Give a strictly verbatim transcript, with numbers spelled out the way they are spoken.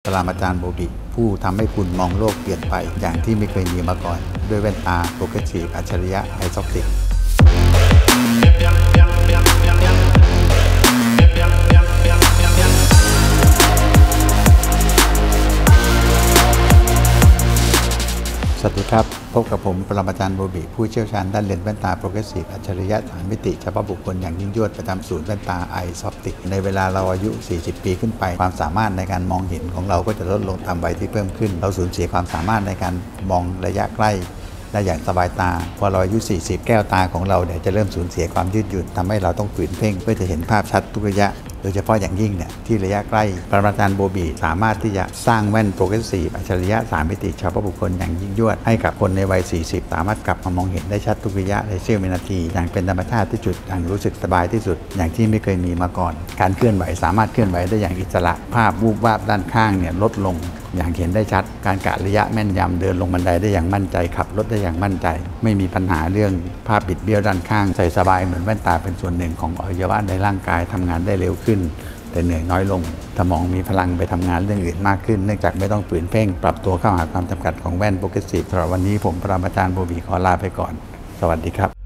ปรมาจารย์โบบิผู้ทำให้คุณมองโลกเปลี่ยนไปอย่างที่ไม่เคยมีมาก่อนด้วยแว่นตาโปรเกรสซีฟอัจฉริยะไอซอปติกสวัสดีครับพบกับผมปรมาจารย์โบบิผู้เชี่ยวชาญด้านเลนส์แว่นตาโปรเกรสซีฟอัจฉริยะสามมิติเฉพาะบุคคลอย่างยิ่งยวดประจำศูนย์แว่นตาไอซอปติกในเวลาเราอายุ สี่สิบ ปีขึ้นไปความสามารถในการมองเห็นของเราก็จะลดลงตามวัยที่เพิ่มขึ้นเราสูญเสียความสามารถในการมองระยะใกล้ได้อย่างสบายตาพอเราอายุ สี่สิบ แก้วตาของเราเนี่ยจะเริ่มสูญเสียความยืดหยุ่นทำให้เราต้องฝืนเพ่งเพื่อจะเห็นภาพชัดทุกระยะโดยเฉพาะอย่างยิ่งเนี่ยที่ระยะใกล้ปรมาจารย์โบบิสามารถที่จะสร้างแว่นโปรเกรสซีฟอัจฉริยะสามมิติเฉพาะบุคคลอย่างยิ่งยวดให้กับคนในวัย สี่สิบ สามารถกลับมามองเห็นได้ชัดทุกระยะในเสี้ยววินาทีอย่างเป็นธรรมชาติที่สุดอย่างรู้สึกสบายที่สุดอย่างที่ไม่เคยมีมาก่อนการเคลื่อนไหวสามารถเคลื่อนไหวได้อย่างอิสระภาพวูบวาบด้านข้างเนี่ยลดลงอย่างเห็นได้ชัดการกะระยะแม่นยำเดินลงบันไดได้อย่างมั่นใจขับรถได้อย่างมั่นใจไม่มีปัญหาเรื่องภาพบิดเบี้ยวด้านข้างใส่สบายเหมือนแว่นตาเป็นส่วนหนึ่งของอวัยวะในร่างกายทำงานได้เร็วขึ้นแต่เหนื่อยน้อยลงสมองมีพลังไปทำงานเรื่องอื่นมากขึ้นเนื่องจากไม่ต้องฝืนเพ่งปรับตัวเข้าหาความจำกัดของแว่นโปรเกรสซีฟสำหรับวันนี้ผมปรมาจารย์โบบิขอลาไปก่อนสวัสดีครับ